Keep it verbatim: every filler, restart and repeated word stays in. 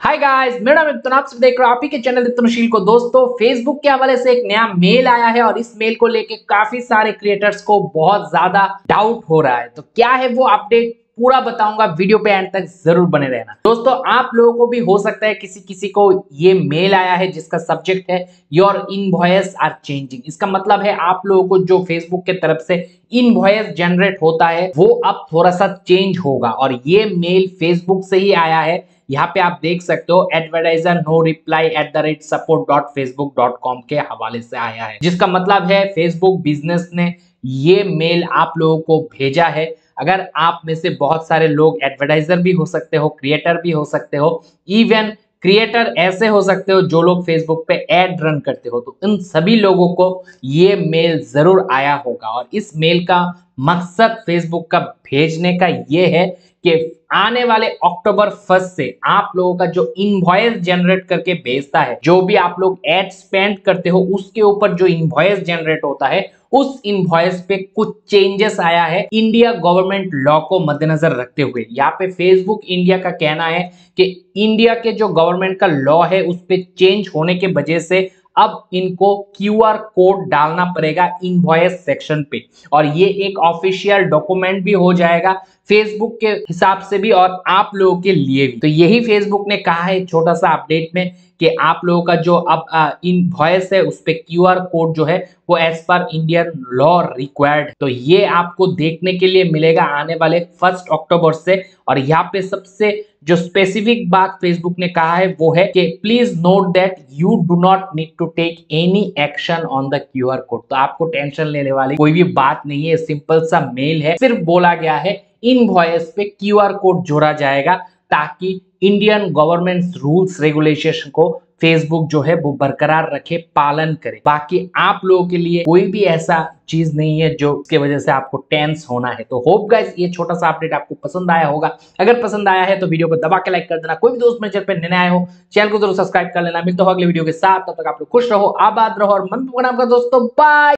Hi guys, मेरा नाम है तो आप सब देख रहे हो आप ही के चैनल दिप्तनशील को। दोस्तों, फेसबुक के हवाले से एक नया मेल आया है और इस मेल को लेके काफी सारे क्रिएटर्स को बहुत ज्यादा डाउट हो रहा है। तो क्या है वो अपडेट, पूरा बताऊंगा, वीडियो पे एंड तक जरूर बने रहना। दोस्तों, आप लोगों को भी हो सकता है किसी किसी को ये मेल आया है जिसका सब्जेक्ट है योर इनवॉइस आर चेंजिंग। इसका मतलब है आप लोगों को जो फेसबुक के तरफ से इनवॉइस जनरेट होता है वो अब थोड़ा सा चेंज होगा और ये मेल फेसबुक से ही आया है। यहाँ पे आप देख सकते हो advertiser no reply at the rate support dot Facebook dot com के हवाले से आया है, जिसका मतलब है फेसबुक बिजनेस ने ये मेल आप लोगों को भेजा है। अगर आप में से बहुत सारे लोग एडवर्टाइजर भी हो सकते हो, क्रिएटर भी हो सकते हो, इवन क्रिएटर ऐसे हो सकते हो जो लोग फेसबुक पे एड रन करते हो, तो इन सभी लोगों को ये मेल जरूर आया होगा। और इस मेल का मकसद फेसबुक का भेजने का ये है कि आने वाले अक्टूबर फर्स्ट से आप लोगों का जो इनवॉइस जनरेट करके भेजता है, जो भी आप लोग एड स्पेंड करते हो उसके ऊपर जो इनवॉइस जनरेट होता है, उस इनवॉइस पे कुछ चेंजेस आया है इंडिया गवर्नमेंट लॉ को मद्देनजर रखते हुए। यहाँ पे फेसबुक इंडिया का कहना है कि इंडिया के जो गवर्नमेंट का लॉ है उस पे चेंज होने के वजह से अब इनको क्यूआर कोड डालना पड़ेगा इनवॉइस सेक्शन पे, और ये एक ऑफिशियल डॉक्यूमेंट भी हो जाएगा फेसबुक के हिसाब से भी और आप लोगों के लिए भी। तो यही फेसबुक ने कहा है छोटा सा अपडेट में कि आप लोगों का जो अब इनवॉइस है उस पे क्यूआर कोड जो है वो as per Indian law required. तो ये आपको देखने के लिए मिलेगा आने वाले फर्स्ट अक्टूबर से। और यहाँ पे सबसे जो स्पेसिफिक बात फेसबुक ने कहा है वो है कि please note that you do not need to take any action on the QR code. तो आपको टेंशन लेने वाली कोई भी बात नहीं है, सिंपल सा मेल है। सिर्फ बोला गया है इनवॉइस पे क्यूआर कोड जोड़ा जाएगा ताकि इंडियन गवर्नमेंट रूल्स रेगुलेशन को फेसबुक जो है वो बरकरार रखे, पालन करे। बाकी आप लोगों के लिए कोई भी ऐसा चीज नहीं है जो उसके वजह से आपको टेंस होना है। तो होप गाइस ये छोटा सा अपडेट आपको पसंद आया होगा। अगर पसंद आया है तो वीडियो को दबा के लाइक कर देना। कोई भी दोस्त मेरे चैनल पे नए आए हो चैनल को जरूर सब्सक्राइब कर लेना। मिलते हो अगले वीडियो के साथ, तब तक आप लोग खुश रहो, आबाद रहो और मन पकड़ा आपका दोस्तों। बाय।